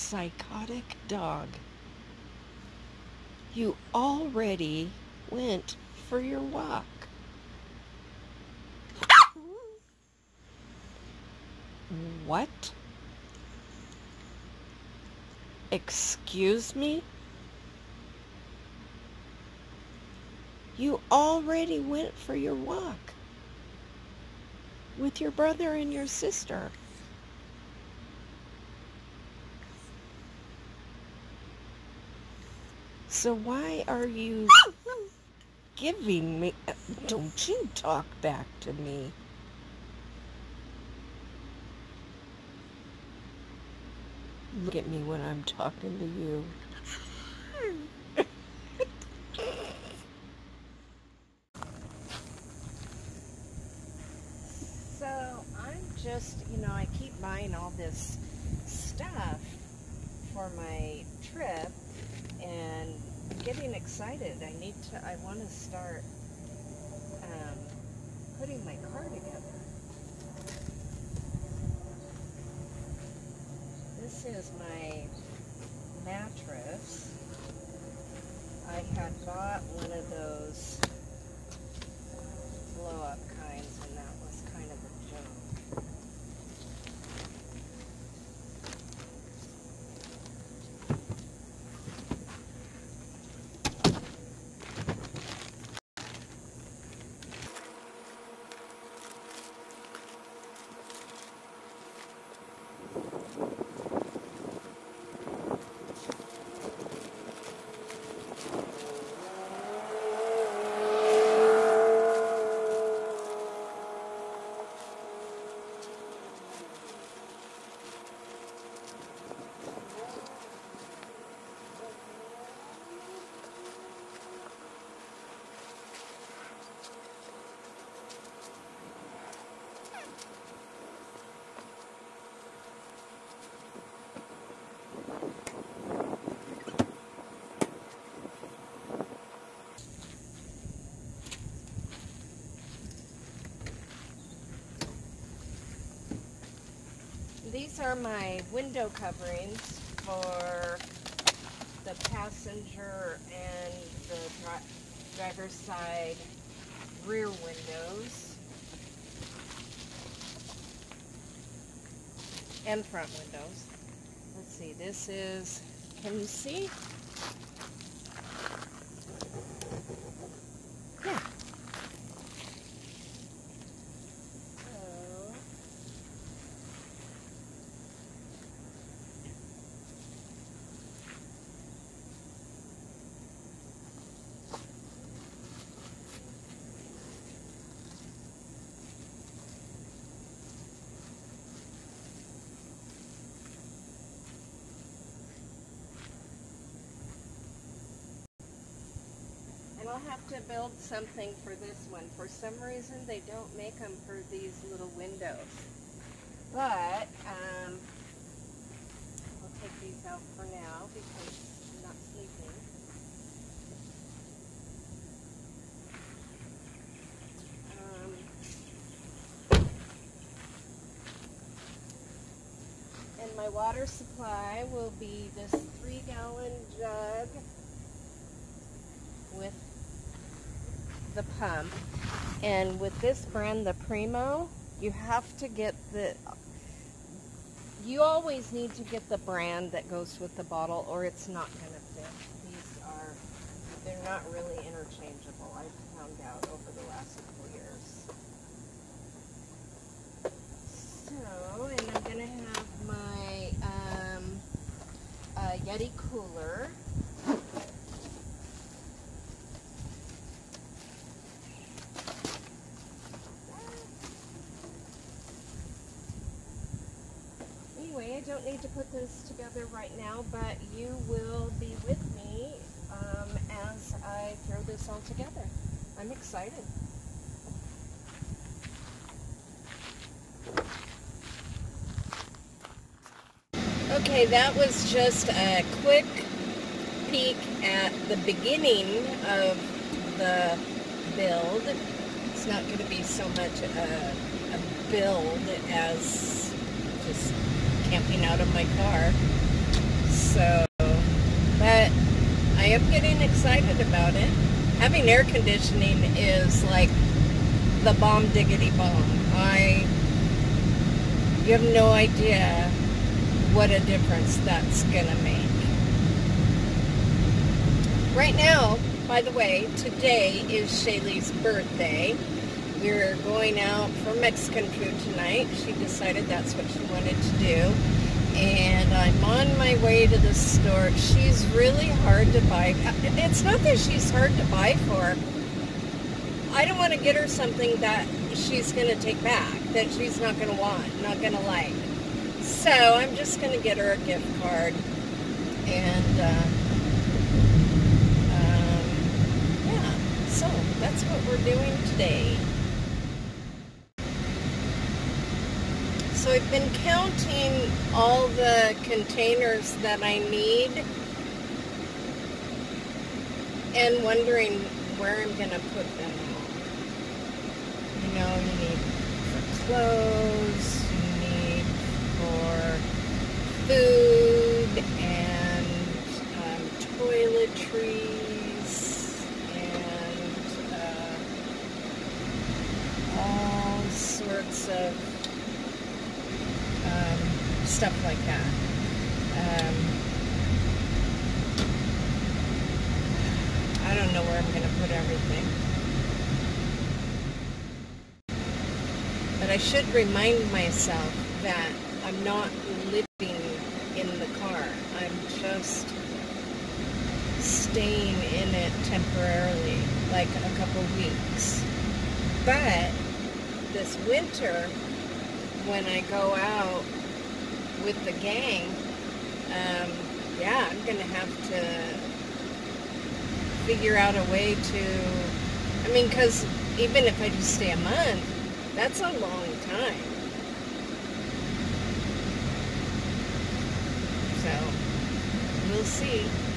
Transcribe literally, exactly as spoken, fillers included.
psychotic dog. You already went for your walk. What? Excuse me? You already went for your walk with your brother and your sister. So why are you giving me... Don't you talk back to me. Look at me when I'm talking to you. So I'm just, you know, I keep buying all this stuff for my trip and getting excited. I need to, I want to start um, putting my car together. This is my mattress. I had bought one of those blow-up kinds, and that was kind of a joke. These are my window coverings for the passenger and the dri driver's side rear windows and front windows. Let's see, this is, can you see? Yeah. I'll have to build something for this one. For some reason, they don't make them for these little windows. But, um, I'll take these out for now because I'm not sleeping. Um, and my water supply will be this three gallon jug with the pump, and with this brand, the Primo, you have to get the, you always need to get the brand that goes with the bottle or it's not going to fit. These are, they're not really interchangeable, I've found out over the last couple years. So, and I'm going to have my um, uh, Yeti cooler. I don't need to put this together right now, but you will be with me um, as I throw this all together. I'm excited. Okay, that was just a quick peek at the beginning of the build. It's not going to be so much a, a build as just camping out of my car. So, but I am getting excited about it. Having air conditioning is like the bomb diggity bomb. I, you have no idea what a difference that's gonna make. Right now, by the way, today is Shaylee's birthday. We're going out for Mexican food tonight. She decided that's what she wanted to do. And I'm on my way to the store. She's really hard to buy. It's not that she's hard to buy for. I don't want to get her something that she's going to take back, that she's not going to want, not going to like. So I'm just going to get her a gift card. And, uh, um, yeah, so that's what we're doing today. So I've been counting all the containers that I need and wondering where I'm going to put them all. You know, you need for clothes, you need for food and um, toiletries and uh, all sorts of Um, stuff like that. Um, I don't know where I'm going to put everything. But I should remind myself that I'm not living in the car. I'm just staying in it temporarily, like a couple weeks. But this winter, when I go out with the gang, um, yeah, I'm going to have to figure out a way to, I mean, because even if I just stay a month, that's a long time. So, we'll see.